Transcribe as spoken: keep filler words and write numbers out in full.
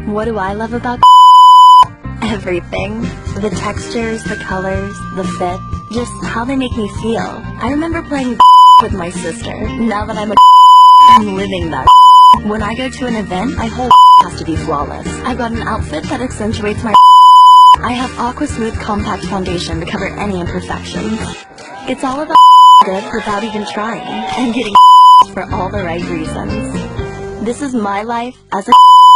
What do I love about everything? The textures, the colors, the fit, just how they make me feel. I remember playing with my sister. Now that I'm a I'm living that. When I go to an event, my whole has to be flawless. I've got an outfit that accentuates my I have Aqua Smooth Compact Foundation to cover any imperfections. It's all about good without even trying, and getting for all the right reasons. This is my life as a